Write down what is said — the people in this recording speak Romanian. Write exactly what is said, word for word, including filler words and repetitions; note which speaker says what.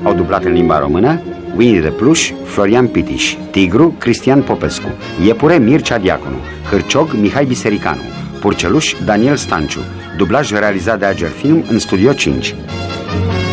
Speaker 1: au dublat în limba română Winnie the Pluș, Florian Pitiș, Tigru, Cristian Popescu, Iepure, Mircea Diaconu, Hârciog, Mihai Bisericanu, Purceluș, Daniel Stanciu, dublaj realizat de Ager Film în Studio cinci.